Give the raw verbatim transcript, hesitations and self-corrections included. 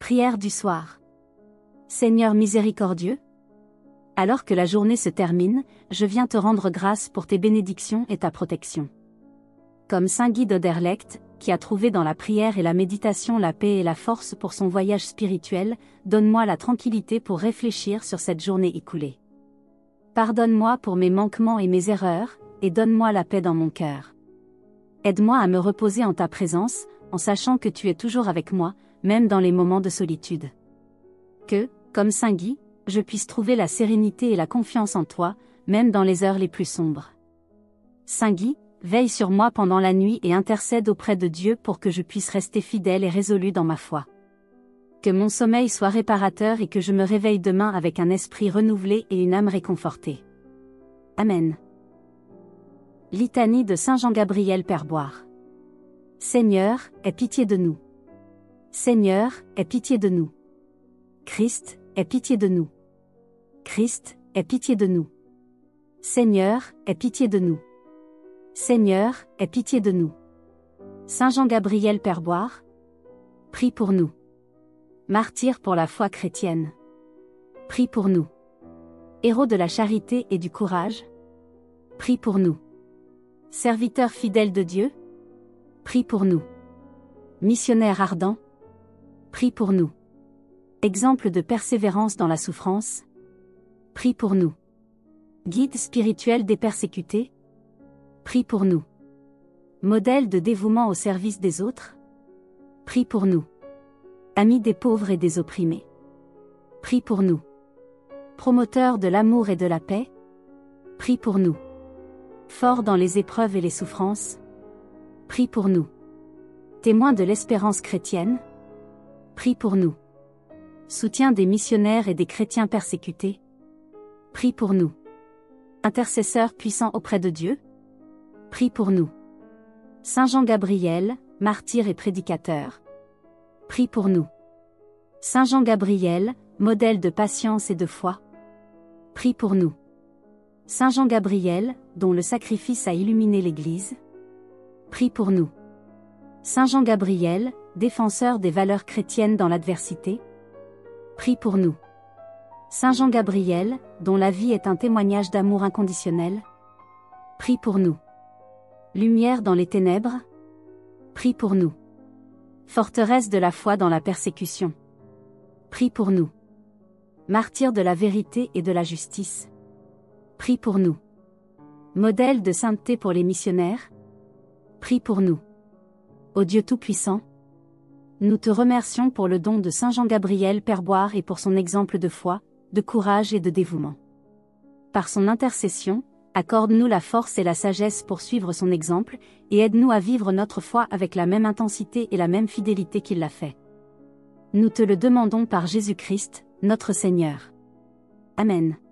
Prière du soir. Seigneur miséricordieux, alors que la journée se termine, je viens te rendre grâce pour tes bénédictions et ta protection. Comme saint Guy d'Oderlecht, qui a trouvé dans la prière et la méditation la paix et la force pour son voyage spirituel, donne-moi la tranquillité pour réfléchir sur cette journée écoulée. Pardonne-moi pour mes manquements et mes erreurs, et donne-moi la paix dans mon cœur. Aide-moi à me reposer en ta présence, en sachant que tu es toujours avec moi, même dans les moments de solitude. Que, comme saint Guy, je puisse trouver la sérénité et la confiance en toi, même dans les heures les plus sombres. Saint Guy, veille sur moi pendant la nuit et intercède auprès de Dieu pour que je puisse rester fidèle et résolu dans ma foi. Que mon sommeil soit réparateur et que je me réveille demain avec un esprit renouvelé et une âme réconfortée. Amen. Litanie de saint Jean-Gabriel Perboire. Seigneur, aie pitié de nous. Seigneur, aie pitié de nous. Christ, aie pitié de nous. Christ, aie pitié de nous. Seigneur, aie pitié de nous. Seigneur, aie pitié de nous. Saint Jean-Gabriel Perboire, prie pour nous. Martyr pour la foi chrétienne, prie pour nous. Héros de la charité et du courage, prie pour nous. Serviteur fidèle de Dieu, prie pour nous. Missionnaire ardent, prie pour nous. Exemple de persévérance dans la souffrance, prie pour nous. Guide spirituel des persécutés, prie pour nous. Modèle de dévouement au service des autres, prie pour nous. Ami des pauvres et des opprimés, prie pour nous. Promoteur de l'amour et de la paix, prie pour nous. Fort dans les épreuves et les souffrances, prie pour nous. Témoin de l'espérance chrétienne, prie pour nous. Soutien des missionnaires et des chrétiens persécutés, prie pour nous. Intercesseur puissant auprès de Dieu, prie pour nous. Saint Jean-Gabriel, martyr et prédicateur, prie pour nous. Saint Jean-Gabriel, modèle de patience et de foi, prie pour nous. Saint Jean-Gabriel, dont le sacrifice a illuminé l'Église, prie pour nous. Saint Jean-Gabriel, défenseur des valeurs chrétiennes dans l'adversité, prie pour nous. Saint Jean-Gabriel, dont la vie est un témoignage d'amour inconditionnel, prie pour nous. Lumière dans les ténèbres, prie pour nous. Forteresse de la foi dans la persécution, prie pour nous. Martyr de la vérité et de la justice, prie pour nous. Modèle de sainteté pour les missionnaires, prie pour nous. Ô Dieu Tout-Puissant, nous te remercions pour le don de Saint Jean-Gabriel Perboire et pour son exemple de foi, de courage et de dévouement. Par son intercession, accorde-nous la force et la sagesse pour suivre son exemple, et aide-nous à vivre notre foi avec la même intensité et la même fidélité qu'il l'a fait. Nous te le demandons par Jésus-Christ, notre Seigneur. Amen.